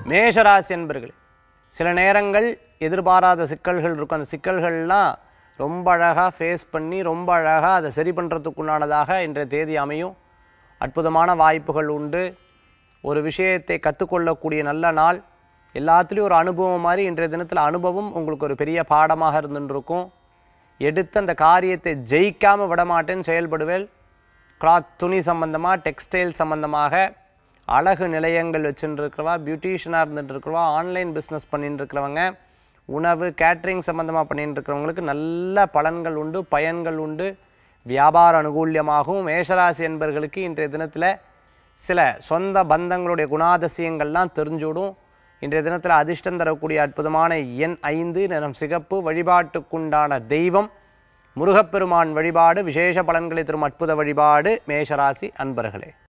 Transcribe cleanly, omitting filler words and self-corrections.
மேஷராசி என்பர்களே, சில நேரங்கள் எதிர்பாராத சிக்கல்கள் இருக்கும். அந்த சிக்கல்கள்லாம் ரொம்ப அழகாக ஃபேஸ் பண்ணி ரொம்ப அழகாக அதை சரி பண்ணுறதுக்குண்டானதாக இன்றைய தேதி அமையும். அற்புதமான வாய்ப்புகள் உண்டு. ஒரு விஷயத்தை கற்றுக்கொள்ளக்கூடிய நல்ல நாள். எல்லாத்துலேயும் ஒரு அனுபவம் மாதிரி இன்றைய தினத்தில் அனுபவம் உங்களுக்கு ஒரு பெரிய பாடமாக இருந்துருக்கும். எடுத்து அந்த காரியத்தை ஜெயிக்காமல் விடமாட்டேன்னு செயல்படுவேல். கிளாத் துணி சம்பந்தமாக, டெக்ஸ்டைல் சம்பந்தமாக, அழகு நிலையங்கள் வச்சுருக்கிறவா, பியூட்டிஷியனாக இருந்துட்டுருக்கிறவா, ஆன்லைன் பிஸ்னஸ் பண்ணிட்டு இருக்கிறவங்க, உணவு கேட்ரிங் சம்மந்தமாக பண்ணிட்டு இருக்கிறவங்களுக்கு நல்ல பலன்கள் உண்டு, பயன்கள் உண்டு, வியாபார அனுகூல்யமாகவும். மேஷராசி என்பர்களுக்கு இன்றைய தினத்தில் சில சொந்த பந்தங்களுடைய குணாதிசயங்கள்லாம் தெரிஞ்சுவிடும். இன்றைய தினத்தில் அதிர்ஷ்டம் தரக்கூடிய அற்புதமான எண் 5, நிறம் சிகப்பு. வழிபாட்டுக்குண்டான தெய்வம் முருகப்பெருமான் வழிபாடு. விசேஷ பலன்களை தரும் அற்புத வழிபாடு மேஷராசி அன்பர்களே.